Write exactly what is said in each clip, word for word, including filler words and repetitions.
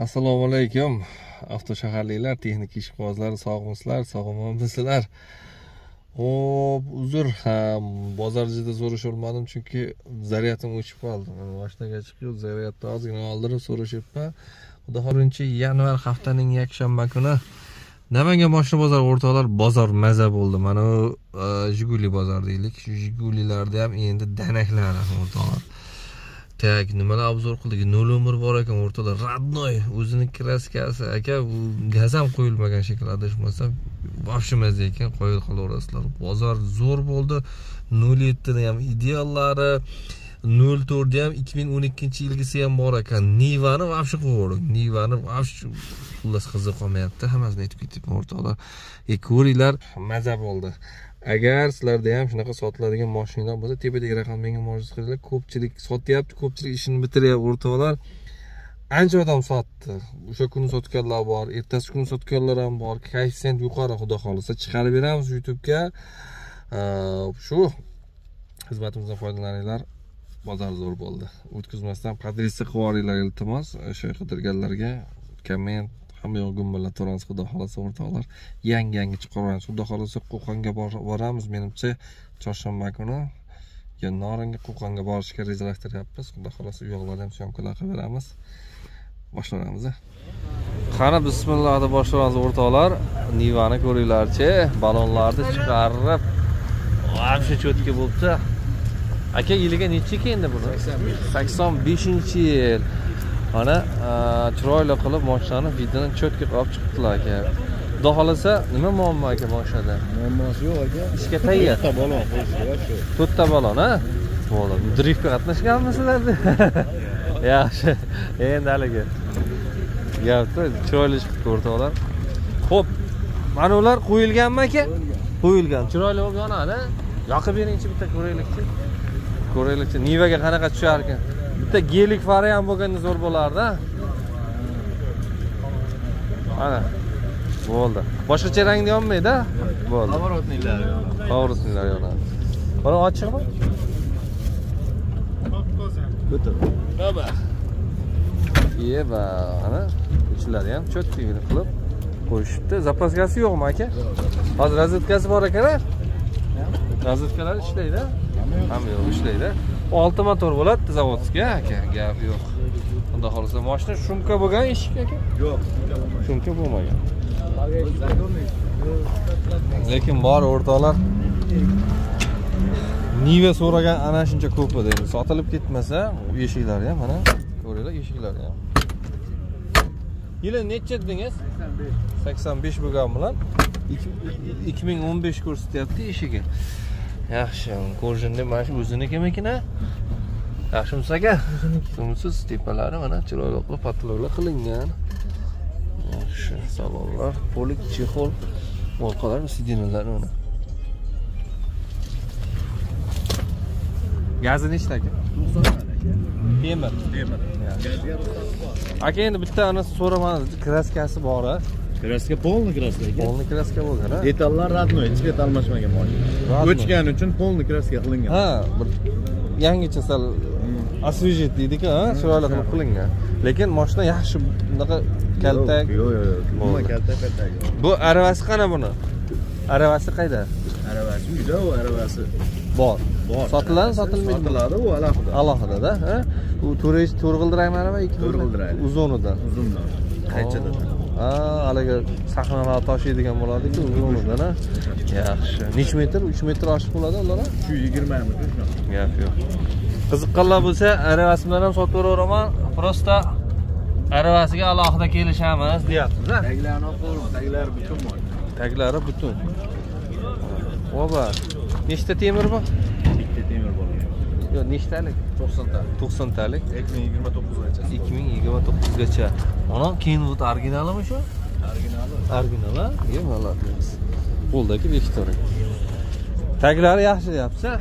Assalomu alaykum. Avtoshaharliklar, texnik ishqibozlar, sog'misizlar, sog'monmisizlar? Hop, uzr, bozorchida so'rasholmadim chunki zaryadim o'chib qoldi. Mana mashinaga chiqib, zaryadni ozgina oldirib so'rashyapman. Xudo xohlasa yanvar haftaning yakshanba kuni Namangan mashina bozori o'rtoqlar bozor maza bo'ldi. Mana Jiguli bozor deylik. Shu Jigulilarda ham endi danaklar o'rtoqlar. Tak, nimalar obzor qildik? nol umr bor ekan o'rtada. Radnoy, o'zining kraskasi aka, bu gaz ham qo'yilmagan shekilli adashmasam, vobshimaz ekan, qo'yib qolaverasizlar. Bozor zo'r bo'ldi. nol yetti ni ham ideallari, nol to'rt ni ham ikki ming o'n ikkinchi yilgisi ham bor ekan. Nivani vobshi qo'ydik. Nivani vobshi xullas qiziq qolmayapti. Hammasini aytib ketibman o'rtoqlar. E ko'ringlar, maza bo'ldi. Agar sizlarda ham shunaqa sotiladigan mashinalar bo'lsa, tepadagi raqamga murojaat qilinglar. Ko'pchilik sotyapti, ko'pchilik ishini bitiryapti o'rtoqlar. Ancha odam sotdi. O'sha kuni sotganlar bor, ertasi kuni sotganlar ham bor. Koeffitsient yuqori, xudo xolisa chiqarib beramiz YouTube'ga. Shu xizmatimizdan foydalaninglar. Bozor zo'r bo'ldi. O'tkazmasdan podrestga qo'yinglar iltimos. O'sha qidirganlarga komment hamma yoq gumbalab turamiz, xudo xolasa o'rtoqlar. Yangi-yangi chiqaramiz. Xudo xolasa Qo'qonga boramiz. Menimcha chorshanba kuni yo Noringa Qo'qonga borishga rejalashtiryapmiz. Xudo xolasa u yoqlarda ham syomkalar qilib beramiz. Boshlaymiz. Qani bismillah deb boshlaymiz o'rtoqlar. Nivani ko'ringlarchi, balonlarni chiqarib, vobshe cho'tka bo'libdi. Aka yiliga necha endi buni? sakson beshinchi yil. Mana chiroyli qilib mashinani videoni cho'tka qilib chiqibdilar aka. Xudo xolasa nima muammo aka mashinada? Muammosi yo'q aka. Ishga tayyor. to'rtta balon qo'yishga shu. to'rtta balon, ha? Bo'ldi. Driftga qatnashganmisizlar? Yaxshi. Endi haligi gapni chiroyli chiqib o'rtoqlar. Xo'p, mana ular qo'yilganmi aka? Qo'yilgan. Chiroyli bo'lib yonadi. Yoqib beringchi bitta ko'raylikchi. Ko'raylikchi. Nivaga qanaqa tushar ekan? Bitta gelik fari ham bo'lganda zo'r bo'lardi. Mana. Bo'ldi. Boshqacha rangda yonmaydi-da? Bo'ldi. Qavorotniklari yonadi. Qavorotniklari yonadi. Mana ochiqmi? O'tir. Baba. Yeba, ana uchlari ham cho'tkiga qilib qo'yishibdi. Zapaskasi yo'qmi aka? Hozir razvedkasi bor ekan-a? Razvedkalar ishlaydi. Hamma yo'q ishlaydi. olti motor bo'ladi, zavodskiy aka, gap yo'q. Xudo xolasa mashina shumka bo'lgan eshik aka? Yo'q, shumka bo'lmagan. Lekin bor o'rtoqlar. Niva so'ragan ana shuncha ko'p edi. Endi sotilib ketmasa, u eshiklari ham mana ko'ringlar, eshiklari ham. Yili necha dedingiz? sakson besh bo'lgan bilan ikki ming o'n besh ko'rsatyapti eshigi. Yaxshi, ko'rjinda mana shu o'zinikimi-kina? Yaxshimisiz aka? O'ziniki. Tepalari mana chiroyli qilib patlovlar qilingan. Yaxshi, salonlar, polik, chexol, orqalar, sidinalar mana. Gazi nechta aka? to'qson aka. Temir. Temir. Gazga ruxsat bor. Aka endi bitta anasi so'ramadim, kraskasi bor-a? Kraska polni kraska aka. Polni kraska bo'lgan-a? Detallar radnoy, hech qanday almashmagan mashina. O'chgani uchun polni kraska qilingan. Ha, bir yangicha sal osvejit deydi-ku, ha, chiroyli qilib qilingan. Lekin mashina yaxshi bunaqa kaltak. Yo'q, yo'q, yo'q. Nima kaltak kaltak. Bu aravasi qana buni? Aravasi qayda? Aravasi uyda, u aravasi bor. Bor. Sotiladi, sotilmaydi. Sotiladi, u alohida. Alohida-da, ha? U to'rt g'ildirakmi arava, ikki g'ildirak? Uzunidan. Uzundan. Qanchadan? Ha, haliga sahnalar toshiydigan bo'ladi-ku, uzunidan, ha? Yaxshi. Necha metr? uch metr oshiq bo'ladi ular? shu yigirma metr shu. Gap yo'q. Qiziqqanlar bo'lsa, aravasi bilan ham sotib beraveraman. Prosta aravasiga alohida kelishamiz, deyapsiz-a? Taglarini qo'yib, taglari butun bor. Taglari butun. Oba. Nechta temir bor? Ikkita temir bor. Yo'q, nechtalik? to'qson ta. to'qson talik. ikki ming yigirma to'qqizgacha. ikki ming yigirma to'qqizgacha. Mana Kenwood originalimi shu? Originali. Original, ha? Yo'q, malaqamiz. Qo'ldagi Victoria. Taglari yaxshi deyapsiz-a?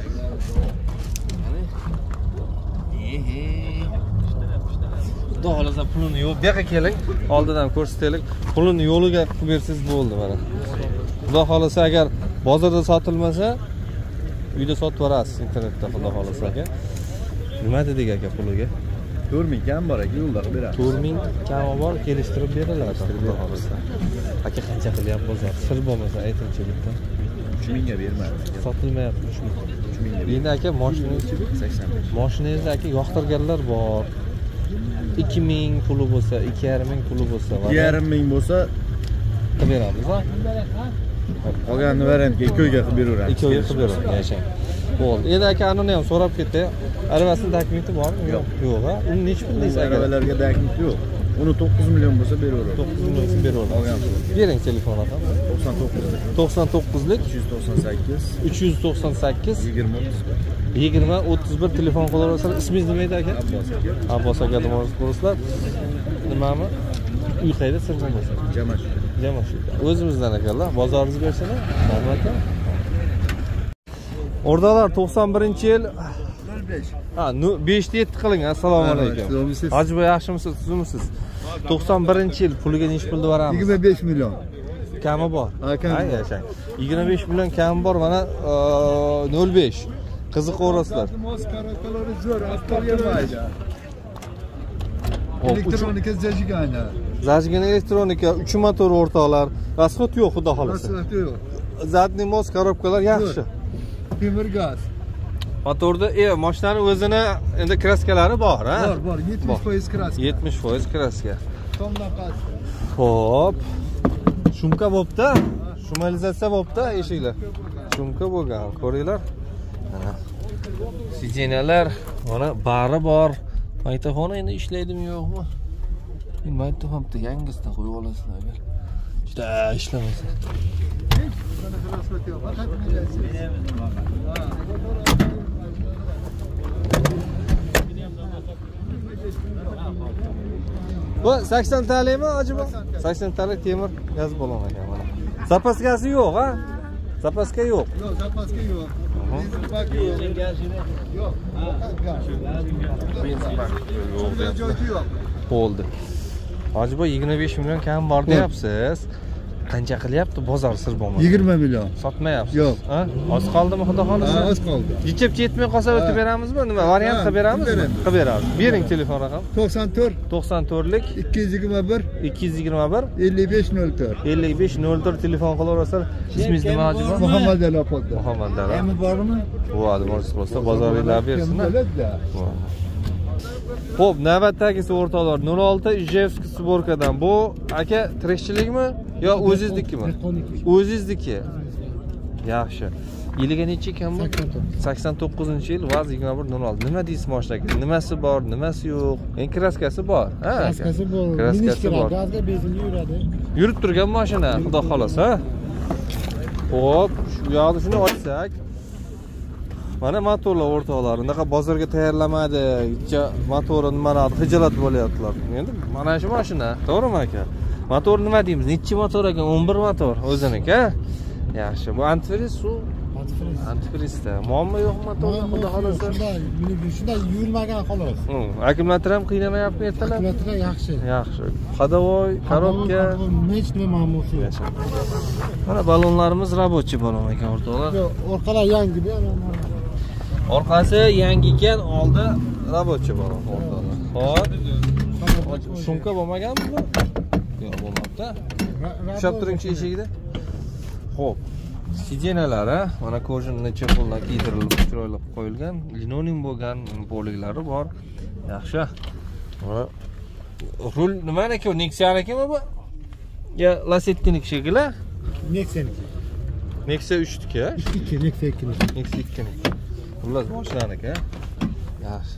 Xudo xolasa pulini yo'q. Bu yoqqa keling, oldidan ko'rsataylik. Pulini yo'liga qilib bersangiz bo'ldi mana. Xudo xolasa agar bozorda sotilmasa, uyda sotib berasiz internetda, xudo xolasa aka. Nima dedik aka puliga? to'rt ming kam bor aka, yo'lda qilib beramiz. to'rt ming kami bor, kelishtirib beriladi. Xudo xolasa. Aka qancha qilyapti bozor? Sir bo'lmasa aytingchi bitta. uch mingga bermaymiz. Sotilmayapti uch ming. uch mingga. Endi aka mashinangiz sakson besh. Mashinangizni aka yoqtirganlar bor. ikki ming puli bo'lsa, ikki yarim ming puli bo'lsa, ikki yarim ming bo'lsa qilib beramiz, ha? Qolganini variantga ikkovga qilib beraveramiz. Ikkovga qilib beramiz, yashang. Bo'ldi. Endi aka anini ham so'rab ketdi. Arabasini dokumenti bormi? Yo'q. Yo'q, ha? Uni nechi pul deysiz aka? Arabalarga dokumenti yo'q. Uni to'qqiz million bo'lsa beraveramiz. to'qqiz million so'm beraveramiz. Bering telefon raqam. to'qson to'qqiz to'qson to'qqizlik uch yuz to'qson sakkiz uch yuz to'qson sakkiz yigirma o'ttiz bir. yigirma o'ttiz bir telefon qilaverasizlar. Ismingiz nima edi aka? Abbos aka. Abbos aka demoqchi bo'lasizlar. Nimami? Uy qayda, sir bo'lmasa. Jamash. Jamash. O'zimizdan ekanlar. Bozoringiz bersana. Rahmat. O'rdalar to'qson birinchi yil nol besh. Ha, besh ta yetti qiling. Assalomu alaykum. Hojiboy yaxshimisiz, tuzimisiz? to'qson birinchi yil puliga necha pulni beramiz? yigirma besh million. Kami bor. Ha, kami bor. Yashang. yigirma besh million kami bor, mana nol besh. Qiziqaverasizlar. Elektronika zajigana. Zajigana elektronika, uch motor o'rtoqlar. Rasxod yo'q, xudo xolasa. Rasxod yo'q. Zadniy mos korobkalar yaxshi. Temir gaz. Motorda, e, mashinaning o'zini endi kraskalari bor, ha? Bor, bor, yetmish foiz kraska. yetmish foiz kraska. Tomnaqasi. Xo'p. Shumka bo'pti. Shumalizatsiya bo'pti eshiklar. Shumka bo'lgan, ko'ringlar. Mana sijenalar, mana bari bor. Maytafon endi ishlaydimi yo'qmi? Men maytafonda yangisidan qo'yib olasizlar agar. Juda ishlamasa. Bu sakson talimi acaba? sakson talik temir gaz balon ekan mana. Zapaskasi yo'q, ha? Zapaska yo'q. Yo'q, zapaska yo'q. Benzin bak yo'q. Yo'q. Benzin bak yo'q. Joyi yo'q. Bo'ldi. Hojiboy yigirma besh million kam bor deyapsiz. Qancha qilyapti bozor sir bo'lmasa? yigirma million. Sotmayapsiz. Yo'q. Ha? Oz qoldimi xudo xolasa? Ha, oz qoldi. Yechib yetmay qolsa o'tib beramizmi? Nima variant qilib beramizmi? Qilib beramiz. Bering telefon raqam. to'qson to'rt to'qson to'rtlik ikki yuz yigirma bir ikki yuz yigirma bir ellik besh nol to'rt ellik besh nol to'rt telefon qilaverasizlar. Ismingiz nima hojiboy? Muhammad Ali opolda. Muhammad Ali. Endi bormi? Bo'ladi, bo'lsa bo'lsa bozoringlar bersinlar. Xo'p, navbatdagisi o'rtoqlar nol olti Ijevsk sborkadan. Bu aka tirikchilikmi yo o'zingiznikimi? O'zingizniki. Yaxshi. Yiliga necha ekan bu? sakson to'qqizinchi yil vaz yigirma bir nol olti. Nima deysiz mashinaga? Nimasi bor, nimasi yo'q? En kraskasi bor. Ha? Kraskasi bor. Kraskasi bor. Gazga benzinga yuradi. Yurib turgan mashina, xudo xolasa. Xo'p, shu yoqni shuni ochsak. Mana motorlar o'rtoqlar, unaqa bozorga tayyorlamadi. Motori nimalarni hijolat bo'lyaptilar. Endi mana shu mashina, to'g'rimi aka? Motor nima deymiz? Nechi motor ekan? o'n bir motor o'ziniki, ha? Yaxshi. Bu antifriz suv. Antifriz. Antifrizda. Muammo yo'qmi motorda, xudo xolasa? Shunday, shunday yurmagan xolos. Akkumulyator ham qiynamayapti ertalar? Akkumulyator yaxshi. Yaxshi. Xadovoy, korobka. Hech nima muammosi yo'q. Mana balonlarimiz rабочий balon ekan o'rtoqlar. Yo'q, orqalar yangi-da. Orqasi yangi ekan, oldi rабочий balon o'rtoqlar. Xo'p. Shumka bo'lmaganmi bu? Yo'q, bo'lmabdi. Ushab turingchi eshigida. Xo'p. Sijenalari mana ko'jinni chepollar kiydirilib, chiroylab qo'yilgan, linoleum bo'lgan bo'liklari bor. Yaxshi. Mana rul nimaniki, Nexia'nikimi bu? Ya Lassetti'niki shekilli? Nexia'niki. Nexia uch tika. ikki, Nexia ikki. Nexia ikki. Xullas boshlaniki. Yaxshi.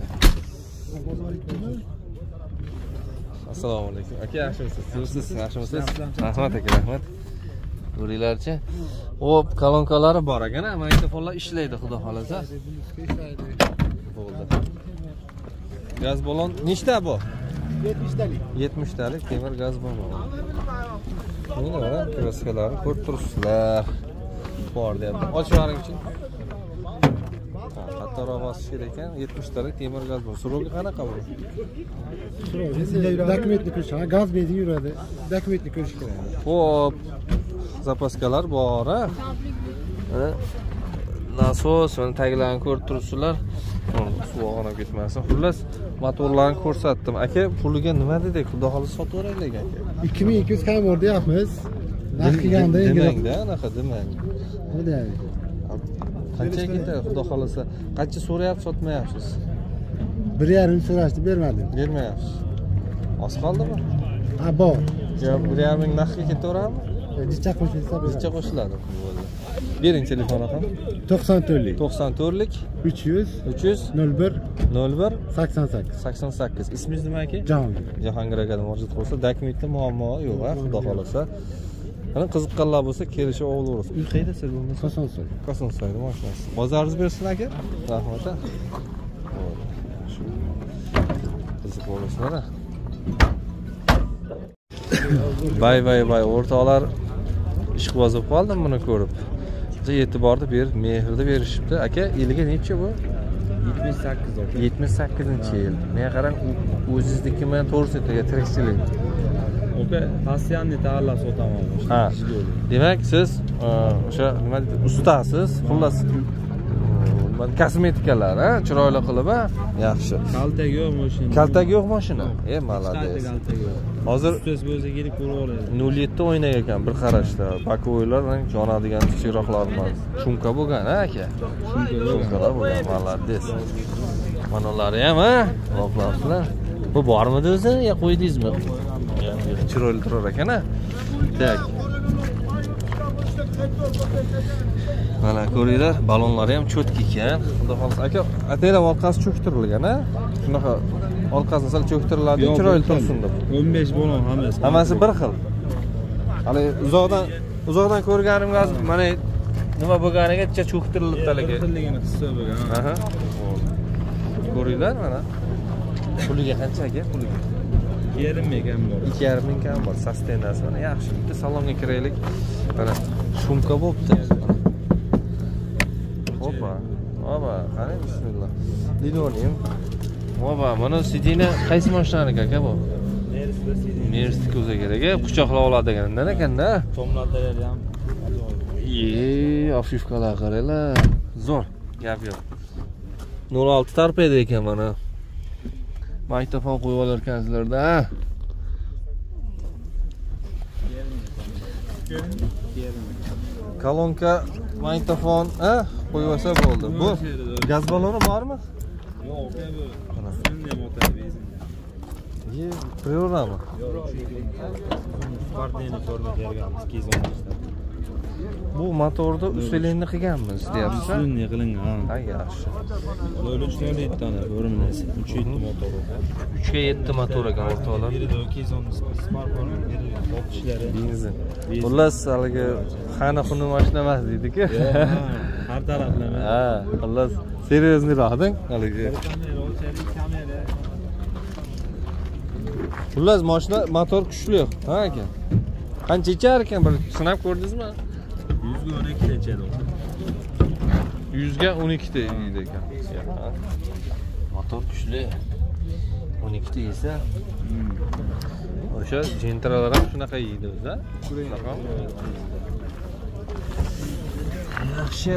Assalomu alaykum. Aka, yaxshimisiz? Siz yaxshimisiz? Rahmat aka, rahmat. Ko'ringlarchi. Hop, kolonkalari bor ekan, magnitofonlar ishlaydi, xudo xolasa. Bo'ldi. Gaz balon nechta bu? yetmish talik. yetmish talik temir gaz balon. Mana kraskalari ko'rib turibsizlar. Bor deyapti. Ochib yuboringchi. Ha, qattiqroq bosish kerak ekan. yetmish talik temir gaz balon. Surovga qanaqa bu? Dokumentni ko'rish, gaz benzin yuradi. Dokumentni ko'rish kerak. Hop. Zapaskalar bor, ha. nasos va taglarini ko'rib turibsizlar. Suv og'anib ketmasin. Xullas, motorlarni ko'rsatdim. Aka, puliga nima dedik? Xudo xolisa sotib o'raylik aka. ikki ming ikki yuz kam bor deyapmiz. Narx qilganda demangda, anaqa demang. Nima deyapsiz? Qancha ketadi Xudo xolisa? Qancha so'rayapsiz, sotmayapsiz? bir yarim so'rashdi, bermadim. Bermayapsiz. Oz qoldimi? Ha, bor. Yo, bir yarim ming narxga ketaveradimi? Necha qo'shilsa beradi. Necha qo'shiladi? Bo'ldi. Bering telefon raqam. to'qson to'rtlik to'qson to'rtlik uch yuz uch yuz nol bir nol bir sakson sakkiz. sakson sakkiz. Ismingiz nima aka? Jahongir. Jahongir aka murojaat qilsa, dokumentda muammo yo'q, ha, Xudo xolisa. Mana qiziqqanlar bo'lsa, kelishib olaverasiz. Uy qayerda siz bo'lmasa? Kosonsoy. Kosonsoyda mashinasi. Bozoringiz bersin aka. Rahmat. Shu qiziq bo'lasizlar. Bay bay bay o'rtoqlar, ishqiboz bo'lib qoldim buni ko'rib. Biza e'tiborni berib, mehrni berishibdi. Aka, yiliga necha bu? yetmish sakkiz aka. yetmish sakkizinchi yil. Men qarang, o'zingizniki bilan to'g'risida tirikchilik. Oka, постоянный tayyorlab sotaman. Ha. Demak, siz o'sha nima deydi, ustasiz. Xullas, kosmetikalar, ha, chiroyli qilib, ha, yaxshi. Kaltak yo'q mashina. Kaltak yo'q mashina. E, malades. Kaltak yo'q. Hozir Ustoz bo'lsa kelib ko'rib oladi. nol yetti o'ynagan ekan bir qarashda. Bakoylar yonadigan kichikroqlar emas. Shumka bo'lgan, ha aka? Shumkalar bo'lgan, malades. Mana ular ham, ha? Qo'plasizlar. Bu bormidi o'zi? Ya qo'ydingizmi? Chiroyli turar ekan-a. Tak. Mana ko'ringlar, balonlari ham cho'tki ekan. Xudo xolisa, aka, ataylar orqasi cho'ktirilgan, ha? Shunaqa orqasini sal cho'ktiriladi, chiroyli tursin deb. o'n besh balon hammasi. Hammasi bir xil. Hali uzoqdan uzoqdan ko'rganimga mana nima bo'lganigacha cho'ktirilibdi haligi. Bir xilligini hissa bo'lgan. Aha. Ko'ringlar mana. Puliga qancha aka? Puliga ikki yarim ming kam bor. ikki yarim ming kam bor. Sustenasi mana yaxshi. Bitta salonga kiraylik. Mana shumka bo'pti. Hoppa. Hoppa, qarang bismillah. Linoleum. Hoppa, mana sidina qaysi mashinaniki aka bu? Mercedes ko'za kerak, quchoqlab oladigandan ekanda. Tomlardalar ham. Ye, afifkalar qaranglar. Zo'r, gap yo'q. nol olti torpeda ekan mana. Magnitofon qo'yib olar ekansizlarda. Kolonka, magnitofon, ha, qo'yib olsa bo'ldi. Bu gaz baloni bormi? Yo'q, bu. Sunniy motor benzin. Ye, priorami? Yo'q, Sparteni forma berganmiz ikki yuz o'n beshda. Bu motorda uselenni qilganmiz, deyapsiz. Sunniy qilingan. Ha, yaxshi. nol uch nol yetti tona bo'rimlasi. uch yetti motor. uch ga yetti motor ekan o'rtoqlar. Birida ikki yuz o'n Smart forma berilgan. O'qishlari. Benzin. Xullas, haligi xana xunni mashina emas deydi-ku. Har taraflama. Ha, xullas, seryoznroqding haligi. Xullas, mashina motor kuchli, ha aka. Qancha ichar ekan, bir sinab ko'rdingizmi? yuz ga o'n ikki ta ichadi. yuz ga o'n ikki ta yeydi ekan. Motor kuchli. o'n ikki ta yesa, o'sha jentralar ham shunaqa yeydi o'zi, shunaqa. Yaxshi.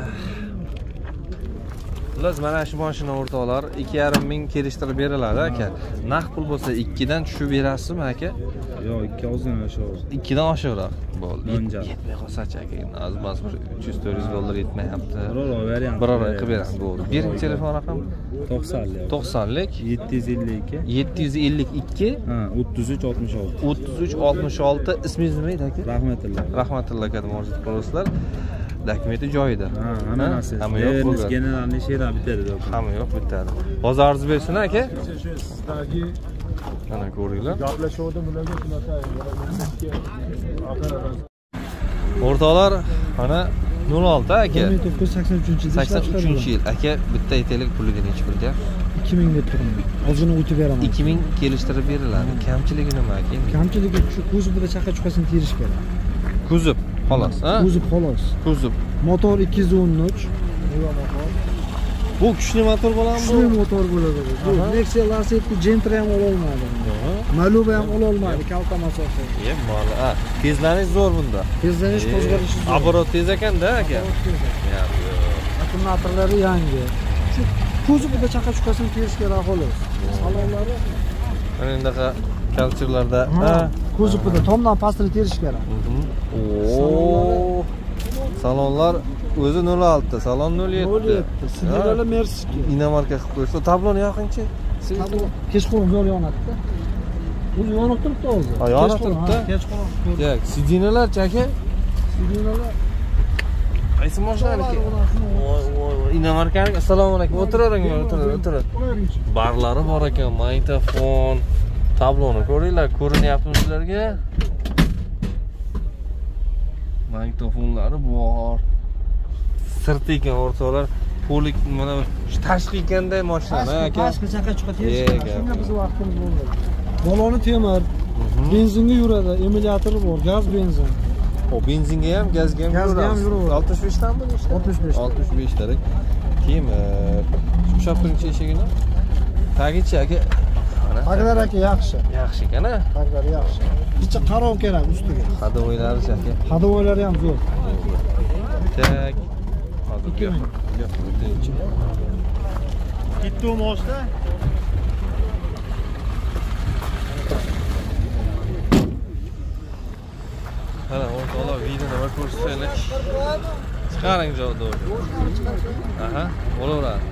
Xullas, mana shu mashina o'rtoqlar ikki yarim ming kelishtirib beriladi aka. Naqd pul bo'lsa ikki dan tushib berasizmi aka? Yo'q, ikki ozdan oshiq. ikki dan oshiqroq. Bo'ldi. Mo'ljal. Yetmay qolsa-chi aka, azmaz bir uch yuz to'rt yuz dollar yetmayapti. Biror variant. Biror qilib beramiz, bo'ldi. Bering telefon raqam. to'qsonlik. to'qsonlik yetti yuz ellik ikki. yetti yuz ellik ikki Ha, o'ttiz uch oltmish olti. o'ttiz uch oltmish olti. Ismingiz nima edi aka? Rahmatulloh. Rahmatulloh aka, murojaat qilasizlar. Dokumenti joyida. Ha, hammasi. Hamma yo'q bo'lgan. Generalniy she'ra bitadi do'kon. Hamma yo'q bitadi. Bozoringiz bersin aka. Mana ko'ringlar. Gaplashuvdim ularga shunaqa. O'rtoqlar, mana nol olti aka. ming to'qqiz yuz sakson uchinchi yil. sakson uchinchi yil. Aka, bitta aytaylik, puliga necha pul deyapsiz? ikki ming deb turaman. Ozgina o'tib beraman. ikki ming kelishtirib beriladi. Kamchiligi nima aka? Kamchiligi shu kuzovida chaqa chuqasini terish kerak. Kuzov, xolos, ha? Kuzov xolos. Kuzov. Motor ikki yuz o'n uch. Bu kuchli motor bo'ladimi bu? Kuchli motor bo'ladi bu. Bu Nexia Lacetti Gentra ham ola olmadi. Maluba ham ola olmadi, kalta masofa. Ye, moli. Ha, tezlanish zo'r bunda. Tezlanish qo'zg'alishi zo'r. Оборот tez ekanda aka. Ya, Akkumulyatorlari yangi. Shu kuzovida chaqa chukasini terish kerak xolos. Salonlari mana bunaqa kalchirlarda ha, kuzovida tomdan pastini terish kerak. Oo. Salonlar o'zi nol olti, salon nol yetti. nol yetti. Signallar Merski. Inomarka qilib qo'ysa, tabloni yoqingchi. Kechqurun zo'r yonadi-da. O'zi yonib turibdi o'zi. Ha, yonib turibdi. Kechqurun. Yo'q, sidinalar aka. Signallar Qaysi mashinaniki? Voy, voy, voy. Inomarkaning assalomu alaykum. O'tiravering, o'tiravering, o'tiravering. Barlari bor ekan, magnitofon, tabloni ko'ringlar, ko'rinyaptimi sizlarga? Magnitofonlari bor. Sirti ekan o'rtoqlar. Polik mana tashqi ekanday mashina aka. Tashqi chaqa chuqa terish kerak. Shunga biz vaqtimiz bo'lmaydi. Baloni temir, benzinga yuradi, emulyatori bor, gaz benzin. O benzinga ham, gazga ham Gazga ham yuraveradi. oltmish besh dan buni ishda? oltmish besh. oltmish besh dalik. Temir. Ushlab turingchi eshigini. Tagichi aka. Mana. Taglar aka yaxshi. Yaxshi ekan-a? Taglar yaxshi. Ichi qarov kerak ustiga. Hadovoylari aka. Hadovoylari ham zo'r. Tak. Hozir yo'q. Yo'q, o'tinchi. Bitta moshda. Mana o'rtoqlar videoni bir ko'rsataylik. Chiqaring joyda. Aha, bo'laveradi.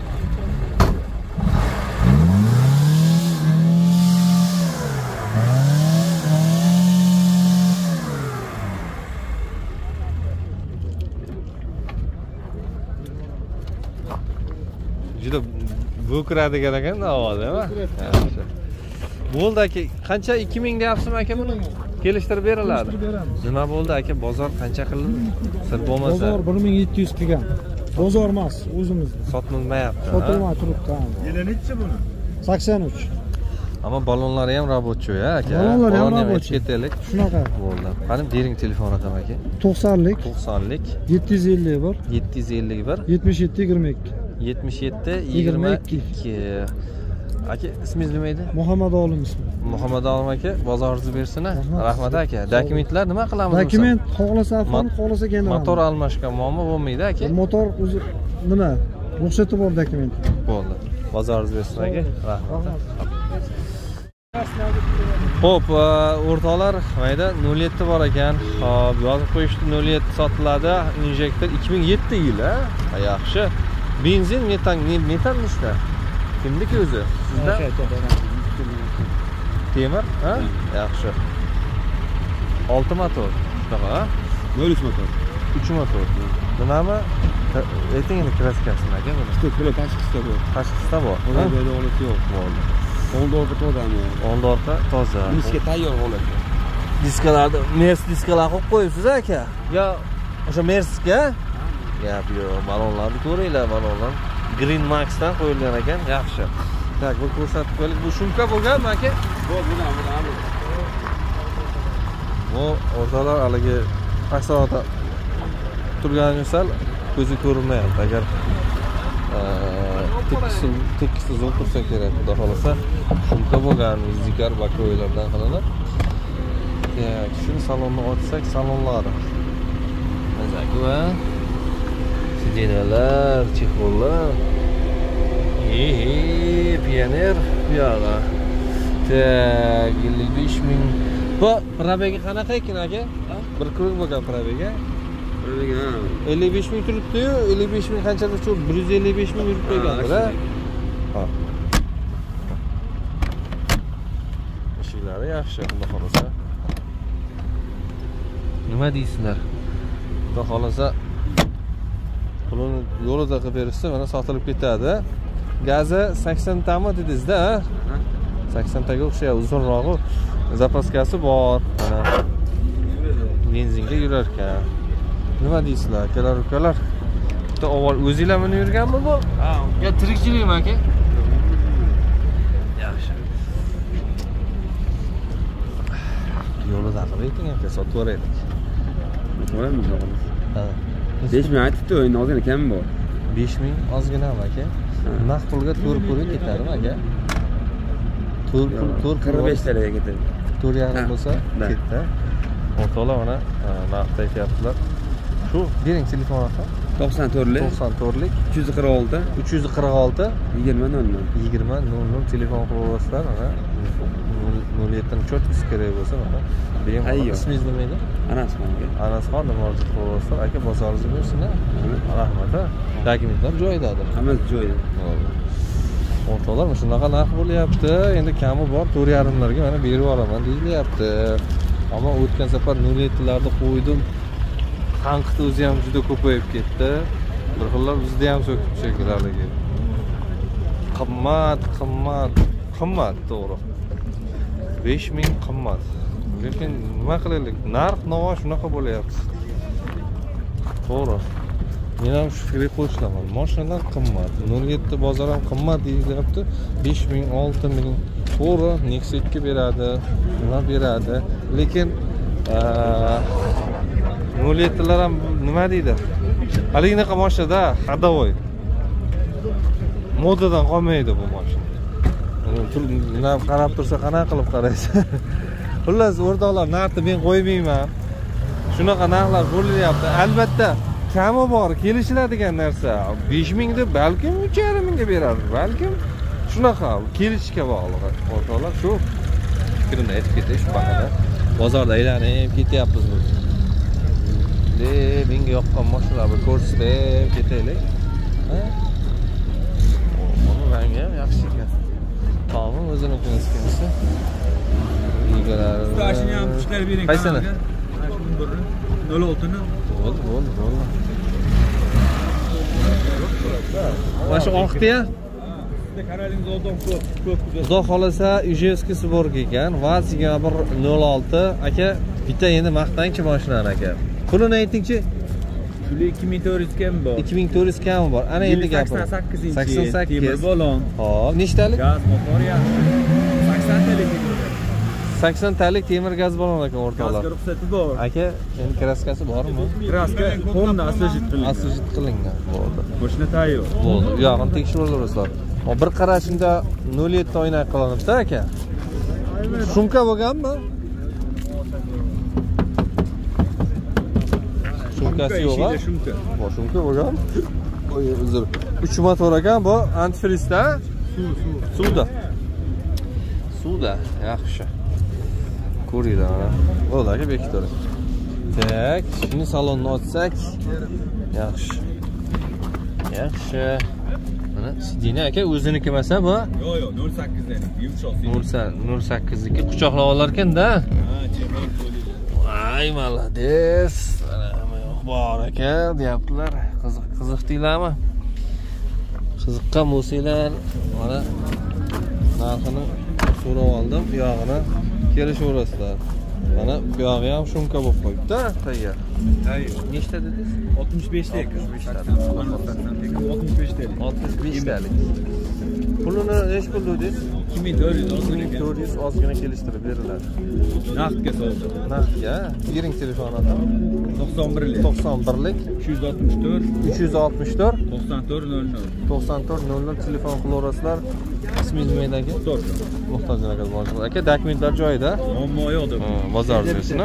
Juda bo'kiradigan ekan ovozi, ha? Yaxshi. Bo'ldi aka, qancha ikki ming deyapsizmi aka buni? Kelishtirib beriladi. Nima bo'ldi aka, bozor qancha qilindi? Sir bo'lmasa. Bozor bir ming yetti yuz qilgan. Bozor emas, o'zimizni. Sotilmayapti. Sotilmay turibdi. Yili nechi buni? sakson uch. Ammo balonlari ham robotchi ya aka. Balonlari ham robotchi. Ketaylik. Shunaqa. Bo'ldi. Qani bering telefon raqam aka. to'qsonlik to'qsonlik yetti yuz ellik bir yetti yuz ellik bir yetmish yetti yigirma ikki. yetmish yetti yigirma ikki. Aka ismingiz nima edi? Muhammad Olim ismi. Muhammad Olim aka, bozoringizni bersin. Rahmat aka. Dokumentlar nima qilamiz? Dokument xohlasa afon, xohlasa keyin. Motor almashgan muammo bo'lmaydi aka. Motor o'zi nima? Ruxsati bor dokument. Bo'ldi. Bozoringiz bersin aka. Rahmat. Xo'p, o'rtoqlar, mayda nol yetti bor ekan. Xo'p, yozib qo'yishdi nol yetti sotiladi. Injektor ikki ming yetti yil, ha? Yaxshi. Benzin, metan, metanmishda. Kimniki o'zi? Sizda? Temir, ha? Yaxshi. olti motor. Shunaqa, ha? nol uch motor. uch motor. Nimami? Ayting endi kraskasini aka buni. Bitta to'la tashqisida bor. Tashqisida bor. O'rtada olib yo'q. Bo'ldi. Old orqa tozami? Old orqa toza. Diska tayyor holat. Diskalarni Mers diskalar qo'yib qo'yibsiz aka? Yo, o'sha Mersga? Gap yo'q, balonlarni ko'ringlar, balonlar. Green Max dan qo'yilgan ekan, yaxshi. Tak, bir ko'rsatib qo'yaylik. Bu shumka bo'lganmi aka? Bo'l, bundan, bundan. Bu o'rtalar haligi aksarota turgani sal ko'zi ko'rinmayapti. Agar tekis tekis zo'r tursa kerak, xudo xolasa. Shumka bo'lgan, zikar bakoylardan qilinib. Tak, shuni salonni ochsak, salonlari. Mazaki-va. Sidinalar, chexollar. Eee, pioner bu yoqda. Tak, ellik besh ming. Bu probegi qanaqa ekan aka? Bir kruг bo'lgan probegi. Probegi ha. ellik besh ming turibdi-yu, ellik besh ming qanchadir shu bir yuz ellik besh ming yurib qo'ygandir-a? Ha. Eshiklari yaxshi, xudo xolasa. Nima deysizlar? Xudo xolasa pulini yo'lida qilib berishsa, mana sotilib ketadi. Gazi sakson tami dedingiz-da, ha? sakson taga o'xshaydi, uzunroq. Zapaskasi bor, mana. Benzinga yurar ekan. Nima deysizlar, akalar, ukalar? Bitta avval o'zingizlar minib yurganmi bu? Ha, yo tirikchilikmi aka? Yaxshi. Yo'lida qilib ayting aka, sotib yuboraylik. To'g'rimi? Ha. besh ming aytibdi, endi ozgina kam bor. besh ming ozginami aka? Naqd pulga to'rt pulga ketadimi aka? to'rt pul, to'rt qirq besh taga ketadi. to'rt yarim bo'lsa ketdi. O'rtoqlar mana naqd aytyaptilar. Shu bering telefon raqam. to'qson to'rtlik to'qson to'rtlik uch yuz qirq olti uch yuz qirq olti yigirma nol nol yigirma nol nol telefon qilaverasizlar. Mana nol yetti cho'tkisi kerak bo'lsa mana bemalol. Ismingiz nima edi? Anasxon. Anasxon murojaat qilaverasizlar. Aka bozoringiz bo'lsin. Rahmat. Dokumentlar joyidadir. Hammasi joyida. O'rtoqlar shunaqa narx bo'lyapti. Endi kami bor to'rt yarim larga mana berib yuboraman deyilyapti. Ammo o'tgan safar nol yetti larni qo'ydim. Tanqid o'zi ham juda ko'payib ketdi. Bir xillar bizda ham so'kib shekillarga. Qimmat, qimmat, qimmat to'g'ri. besh ming qimmat. Lekin nima qilaylik? Narx navo shunaqa bo'lyapti. To'g'ri. Men ham shu fikrga qo'shilaman. Mashinalar qimmat. nol yetti bozor ham qimmat deyilyapti. besh ming, olti ming. To'g'ri, Nexia beradi, nima beradi. Lekin nol yetti lar ham nima deydi? Haligi mashina hadovoy. Modadan qolmaydi bu mashina. Nima qarab tursa qanaqa qilib qaraysiz? Xullas, o'rtoqlar, narxni men qo'ymayman. Shunaqa narxlar bo'lyapti. Albatta, kami bor, kelishiladigan narsa. besh ming deb balkim uch yarim mingga beradi. Balkim shunaqa kelishga bog'liq. O'rtoqlar, shu fikrimni aytib ketish bahona. Bozorda aylanib ketyapmiz biz. Le, menga yoqqan mashinalarni ko'rsatib ketaylik. Ha? Mana rangi ham yaxshi ekan. Tamam, o'zini ko'rsangiz. Egalari. Stashni ham pushlar bering. Qaysini? Shundan biri nol olti ni. Bo'ldi, bo'ldi, bo'ldi. Mana shu oqtiya. Kanalingiz odam ko'p, ko'p. Xudo xolasa, Ijevskiy Sborg ekan. Vaz bir nol olti. Aka, bitta endi maqtanchi mashinani aka. Pulini aytingchi. Puli ikki ming to'rt yuz kam bor. ikki ming to'rt yuz kam bor. Ana endi gapir. sakson sakkizinchi. sakson sakkiz. Temir balon. Hop, nechtalik? Gaz motor yaxshi. sakson talik. sakson talik temir gaz balon ekan o'rtoqlar. Kraska ruxsati bor. Aka, endi kraskasi bormi? Kraska Honda aslijit qilingan. Aslijit qilingan. Bo'ldi. Mashina tayyor. Bo'ldi. U yog'ini tekshiraveraverasizlar. Bir qarashingda nol yetti oyna qilinibdi aka. Shumka bo'lganmi? Shumkasi yo'q. Shumka. Bu shumka bo'lgan. Qo'y uzr. uch motor ekan bu antifrizda. Suv, suv. Suvda. Suvda, yaxshi. Ko'ringlar mana. Bo'ldi aka bekitore. Tak, shuni salonni ochsak. Yaxshi. Yaxshi. Mana sidina aka o'ziniki emas bu? Yo'q, yo'q, nol sakkiz dan. Yumshoq. nol sakkiz niki quchoqlab olar ekan-da. Ha, chemak bo'ladi. Voy, malades. Bor aka, deyaptilar. Qiziq, qiziqdinglarmi? Qiziqqan bo'lsanglar, mana narxini so'rab oldim, bu yog'ini kelishaverasizlar. Mana bu yog'i ham shumka bo'lib qo'yibdi, tayyor. Tayyor. Nechta dedingiz? oltmish besh lik. oltmish besh talik. oltmish besh lik. oltmish besh talik. Pulini nech pul dedingiz? ikki ming to'rt yuz ikki ming to'rt yuz ozgina kelishtirib beriladi. Naqdga sotdi. Naqdga, bering telefonini. to'qson bir lik. to'qson bir lik uch yuz oltmish to'rt uch yuz oltmish to'rt to'qson to'rt nol nol. to'qson to'rt nol nol telefon qilaverasizlar. Ismingiz nima edi aka? Muhtojjon aka bor. Aka, dokumentlar joyida. Muammo yo'q deb. Bozor desini.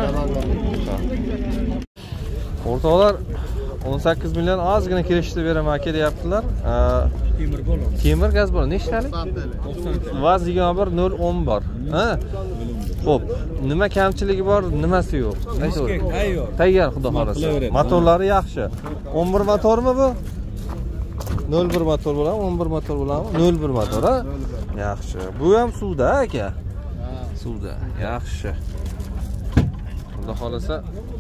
O'rtoqlar o'n sakkiz million ozgina kelishtirib beraman aka deyaptilar. Temir balon. Temir gaz balon nechtalik? to'qson talik. Vaz bir nol o'n bor. Ha? Xo'p, nima kamchiligi bor, nimasi yo'q? Tayyor. Tayyor, xudo xolasa. Motorlari yaxshi. o'n bir motormi bu? nol bir motor bo'ladimi? o'n bir motor bo'ladimi? nol bir motor, ha? Yaxshi. Bu ham suvda aka. Suvda. Yaxshi. Xudo xolasa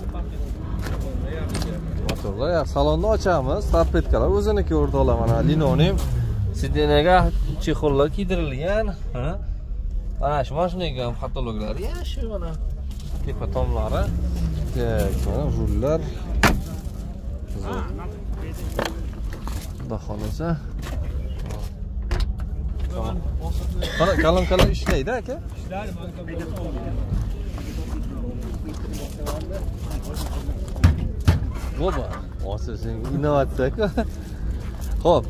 motorlar yaxshi. Salonni ochamiz. Tarpetkalar o'ziniki o'rtoqlar, mana linonim. Sidinaga chexollar kiydirilgan, ha? Mana shu mashinaga ham xatologlari yaxshi mana. Tepa tomlari. Tak, mana rullar. Xudo xolasa. Qara, kolonkalar ishlaydi aka? Ishlar Boba, o'sing innovatsiya-ku. Xo'p.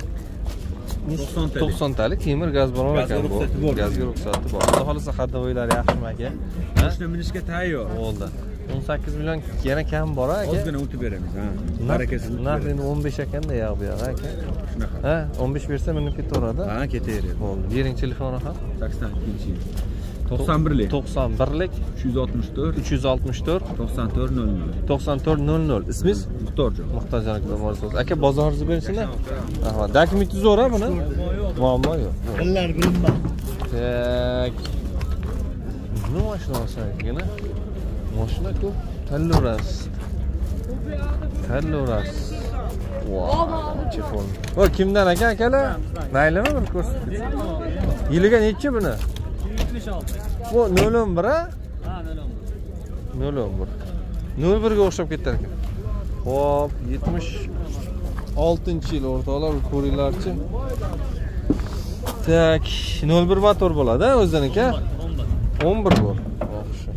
to'qson talik temir gaz balon ekan bu. Gazga ruxsati bor. Xudo xolasa hadovoylar yaxshimi aka? Mashina minishga tayyor. Bo'ldi. o'n sakkiz million yana kam bor aka. Ozgina o'tib beramiz, ha. Barakasiz. Narxini o'n besh ekanda ya bu yoq aka. Shunaqa. Ha, o'n besh bersa minib ketaveradi. Ha, ketaveradi. Bo'ldi. Bering telefonni ham. sakson ikkinchi yil. to'qson birlik. to'qson birlik uch yuz oltmish to'rt uch yuz oltmish to'rt to'qson to'rt nol nol. to'qson to'rt nol nol. Ismingiz? Muxtorjon. Muxtorjon aka. Aka bozoringizni bersinlar. Aha, dokumenti zo'r-a buni? Muammo yo'q. Billar bilinma. Tak. Nima mashina olsangina? Mashina ko'p. Tanlaverasiz. Tanlaverasiz. Wow, telefon. O kimdan aka akalar? Maylimi bir ko'rsatib. Yiliga necha buni? yetmish olti. Bu nol o'n bir a? Ha, nol o'n bir. nol o'n bir. nol bir ga o'xshab ketar ekan. Xo'p, yetmish oltinchi yil o'rtoqlar, ko'ringlarchi. Tak, nol bir motor bo'ladi, o'ziniki. o'n bir bu. Yaxshi.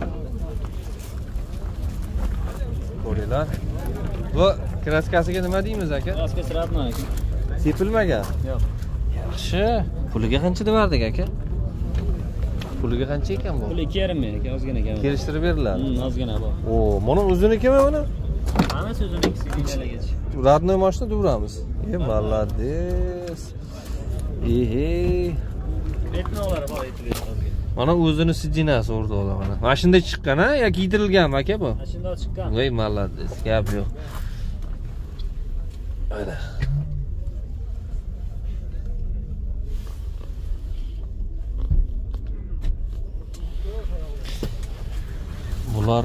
Ko'ringlar. Bu kraskasiga nima deymiz aka? Kraskasi radnoy aka. Sepilmagan. Yo'q. Yaxshi. Puliga qancha devardik aka? Puliga qancha ekan bu? Pul ikki yarim ming aka, ozgina ekan. Kelishtirib beriladi. Hmm, ozgina bor. O, mana o'zinikimi buni? Hammasi o'zinikisi egalagiz. Radnoy mashina duramiz. E, молодец. Ehe. Retnolari bor aytib beradi. Mana o'zini sidinasi o'rtoqlar mana. Mashinada chiqqan ha yoki kiydirilganmi aka bu? Mashinada chiqqan. Voy, молодец. Gap yo'q. Mana. Bular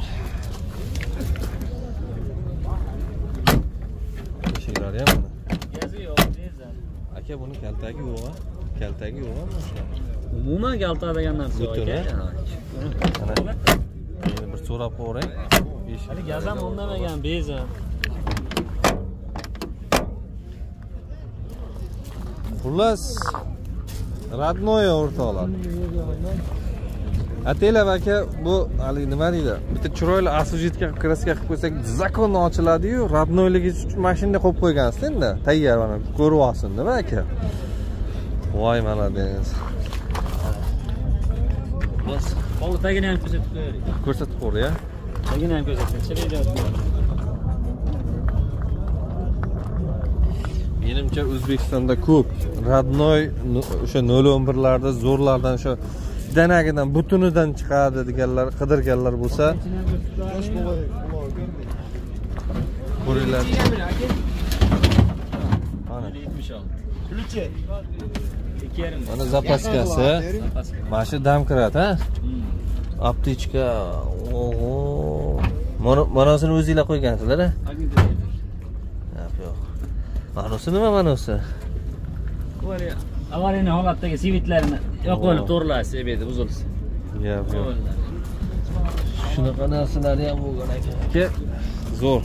şeyler ya buni. Gazi yo'q, bezan. Aka buni kaltagi yo'q a? Kaltagi yo'q a mashina? Umuman kalta degan narsa yo'q Butun, aka. Mana. Meni bir so'rab qo'ying. Hali gazam o'rnamagan, bezan. Xullas Radnoy o'rtoqlar. Atela aka bu hali nima deydi? Bitta chiroyli assujetka kraska qilib qo'ysak, zakonni ochiladi-yu, Radnoyligi uchun mashina qo'yib qo'ygansiz endi. Tayyor mana ko'rib olsin, nima aka? Voy, молодец. Bas, qo'l tagini ham ko'rsatib qo'yaylik. Ko'rsatib qo'y ya. Tagini ham ko'rsating. Chiroyli. Menimcha O'zbekistonda ko'p Radnoy o'sha nol o'n bir larda zo'rlardan o'sha danagidan butunidan chiqadi deganlar, qidirganlar bo'lsa, ko'ringlar. Mana yetmish olti. Ключи. ikki yarim. mana zapaskasi. Mana shu damkrat, ha? Aptechka. Oho. Mana manasini o'zingizlar qo'ygansizlar-a? Yo'q. Manosi nima manosi? Avariya. Avariyaning holatdagi svitlarini yo'q bo'lib to'g'rilasi, ebedi buzilsa. Yo'q, yo'q. Shunaqa narsalar ham bo'lgan ekan. Aka, zo'r.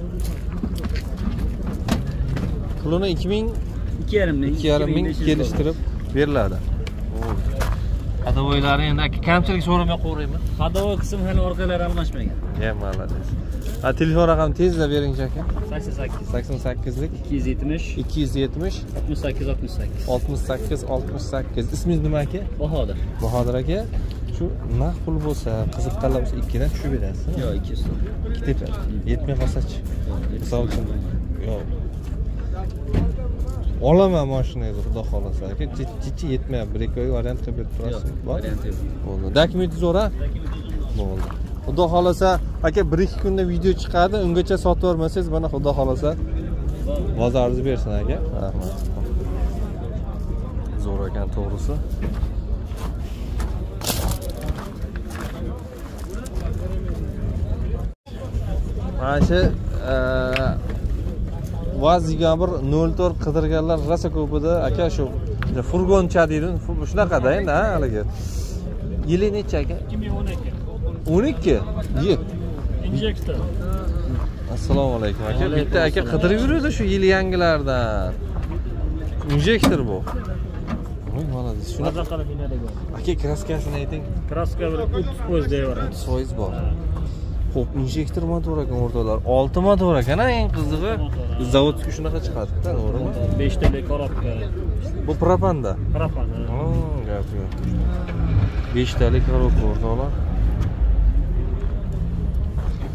Pulini ikki ming ikki yarim ming ikki yarim ming kelishtirib beriladi. Hadovoylari endi aka kamchilik so'ramay qo'yaymi? Hadovoy qism hali orqalari almashmagan. Ya, молодец. Ha, telefon raqamini tezda bering aka. sakson sakkiz sakson sakkizlik ikki yuz yetmish ikki yuz yetmish oltmish sakkiz oltmish sakkiz. oltmish sakkiz oltmish sakkiz. Ismingiz nima aka? Bahodir. Bahodir aka. Shu naq pul bo'lsa, qiziq tanlab bo'lsa ikkidan tushib berasiz. Yo'q, ikki yuz. ikki tepa. Yetmay qolsa-chi? Misol uchun. Yo'q. Olaman mashinangizni, xudo xolasa aka. Chichi yetmayapti. Bir ikki oy variant qilib berib turasiz. Variant yo'q. Bo'ldi. Dokumenti zo'r-a? Bo'ldi. Xudo xolasa aka bir ikki kunda video chiqadi, ungacha sotib yormasangiz, mana xudo xolasa bozoringizni bersin aka. Rahmat. Zo'r ekan to'g'risi. Mana shu vaziga bir nol to'rt qidirganlar rosa ko'p edi. Aka shu furgoncha deydi. Shunaqa-da endi, ha, haligi. Yili necha aka? ikki ming o'n ikki. o'n ikki? Yet. Injektor. Assalomu alaykum aka. Bitta aka qidirib yuradi shu yil yangilardan. Injektor bu. Voy, молодец. Shunaqa qilib inadaga. aka kraskasini ayting. Kraska bir o'ttiz foiz deyapman. o'ttiz foiz bor. Xo'p, injektor motor ekan o'rtoqlar. olti motor ekan, eng qizig'i. Zavodga shunaqa chiqadi-da, to'g'rimi? besh talik korobka. Bu propanda. Propan. Ha, gap yo'q. besh talik korobka o'rtoqlar.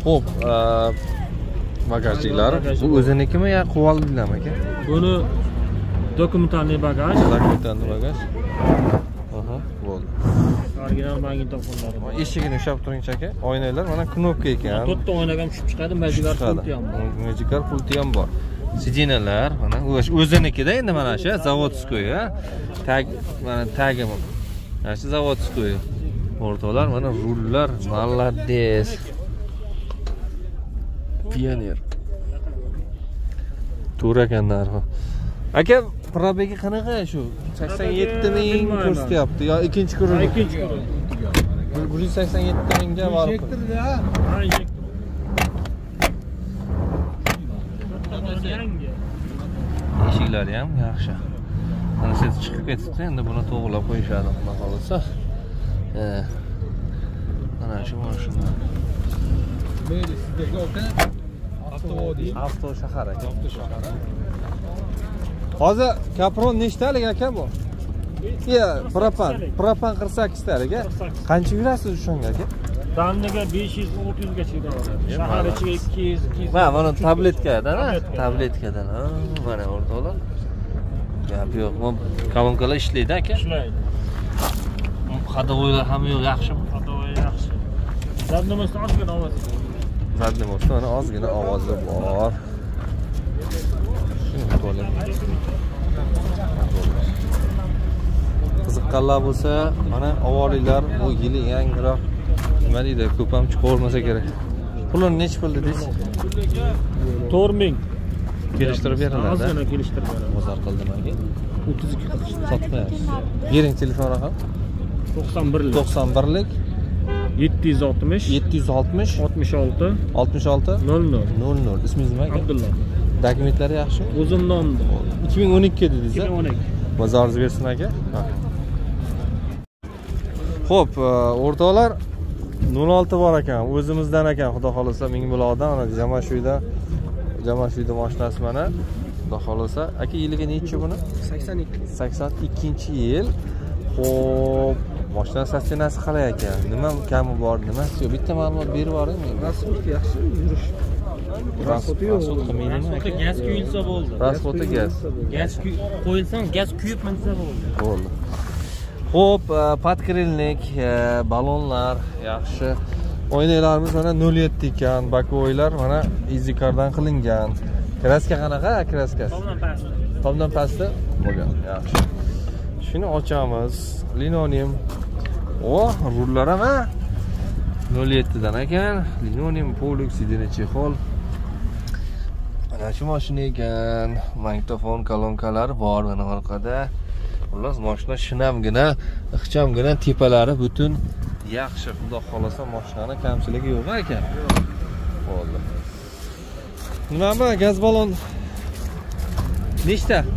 Xo'p, bagajliklar. Bu o'zinikimi yo qilib oldinglarmi aka? Buni dokumentalniy bagaj. Dokumentalniy bagaj. Aha, bo'ldi. Original magnitofonlari. Eshigini ushlab turing aka. Oynalar mana knopka ekan. to'rtta oynaga ham tushib chiqadi, magical pulti ham bor. Magical pulti ham bor. Sidinalar mana o'zinikida endi mana shu zavodskoy, ha. Tag mana tagi mana shu zavodskoy. O'rtoqlar mana rullar молодец. Pioner. To'g'ri ekan narxi. Aka, probegi qanaqa shu? sakson yetti ming ko'rsatyapti yo ikkinchi kurov? Ikkinchi kurov. bir yuz sakson yetti mingga bor. Injektorda. Ha, injektor. Eshiklari ham yaxshi. Mana siz chiqib ketibdi, endi buni to'g'rilab qo'yishadi, xudo xolasa. Mana shu mashina. Meri sizga aka avtovodiy. Avto shahar aka. Avto shahar. Hozir Capron nechtalik aka bu? Ya, propan, propan qirq sakkiz talik aka. Qancha yurasiz o'shanga aka? Damniga besh yuz olti yuz gacha yuradi. Shahar ichiga ikki yuz ikki yuz. Va, mana tabletkadan, ha? Tabletkadan, ha. Mana o'rtoqlar. Gap yo'q. Bu kolonkalar ishlaydi aka? Ishlaydi. Xadovoylar ham yo'q, yaxshimi? Xadovoy yaxshi. Zadnimasdan ozgina ovoz. Zadnimasdan ozgina ovozi bor. Shuni to'ling. Qiziqqanlar bo'lsa, mana avvalgilar bu yili yangiroq nima deydi, ko'p ham chiqavermasa kerak. Pulini necha pul dedingiz? to'rt ming. Kelishtirib beriladi. Ozgina kelishtirib beradi. Bozor qildim aka. o'ttiz ikki qirq. Sotib qo'yasiz. Bering telefon raqam. to'qson bir lik. to'qson bir lik yetti yuz oltmish yetti yuz oltmish oltmish olti oltmish olti nol nol. nol nol. Ismingiz nima aka? Abdulla. Dokumentlari yaxshi? O'zim nomda. ikki ming o'n ikki dedingiz. ikki ming o'n ikki. Bozoringiz bersin aka. Xo'p, o'rtoqlar nol olti bor ekan, o'zimizdan ekan, xudo xolasa ming buloqdan, mana Jamashuyda Jamashuyda mashinasi mana. Xudo xolasa, aka yiliga necha buni? sakson ikki. sakson ikkinchi yil. Xo'p, mashina sostenasi qalay ekan? Nima kami bor, nimasi yo'q? Bitta ma'lumot berib yuboring menga. Transport yaxshi, yurish. Transport yo'q. Transport Gaz quyilsa bo'ldi. Transport gaz. Gaz qo'yilsa, gaz kuyib minsa bo'ldi. Bo'ldi. Xo'p, podkrilnik, balonlar yaxshi. Oynalarimiz mana nol yetti ekan, bakoylar mana EasyCardan qilingan. Kraska qanaqa? Kraskasi. Tomdan pastda. Tomdan pastda bo'lgan. Yaxshi. Shuni ochamiz. Linoleum. O, rullar ham nol yetti dan ekan. Linoleum, polux, sidina chexol. Mana shu mashina ekan. Magnitofon kolonkalari bor mana orqada. Xullas, mashina shinamgina, ixchamgina, tepalari butun yaxshi. Xudo xolasa mashinani kamchiligi yo'q ekan. Bo'ldi. Nima, gaz balon nechta?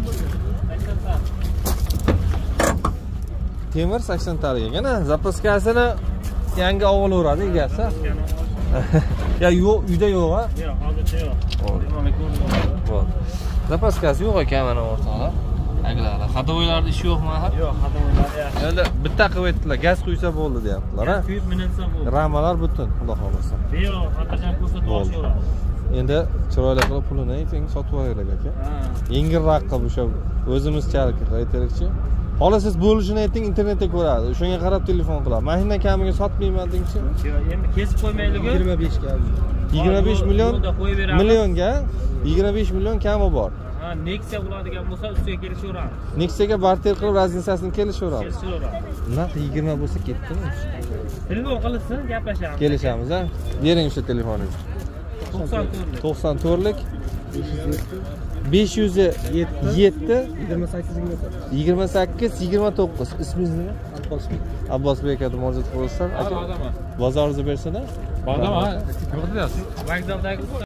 Temir sakson talik ekan. Zapaskasini yangi olaveradi egasi. Ya yo'q, uyda yo'q, ha? Yo'q, hozircha yo'q. Bo'ldi. Zapaskasi yo'q ekan mana o'rtoqlar. Aglarlar. Xadovoylarda ish yo'qmi? Yo'q, xadovoylar yaxshi. Endi bitta qilib aytdilar, gaz quysa bo'ldi deyaptilar, ha? Kuyib minsa bo'ldi. Ramalar butun, xudo xolasa. Yo'q, xotirjam ko'rsatib olishadi. Endi chiroyli qilib pulini ayting, sotib olaylik aka. Ha. Yengilroq qilib o'sha o'zimizchalik aytaylikchi. Xolos siz bo'lishini ayting, internetda ko'radi. O'shanga qarab telefon qiladi. Mashina kamiga sotmayman dengchi. Yo'q, endi kesib qo'ymaylik. yigirma besh ga. yigirma besh million millionga yigirma besh million kami bor. Ha, Nexia bo'ladigan bo'lsa, ustiga kelishaveramiz. Nexia'ga barter qilib razницасini kelishaveramiz. Kelishaveramiz. Narx yigirma bo'lsa ketdimi? Telefon qilsin, gaplashamiz. Kelishamiz, ha? Bering o'sha telefoningizni. to'qson to'rt. to'qson to'rt lik besh yuz yetti yigirma sakkiz yigirma to'qqiz. Ismingiz nima? Abbosbek. Abbosbek aka murojaat qilsangiz, aka. Bozoringizni bersada? Bordami? Yo'q deyapsiz. Vokzaldagi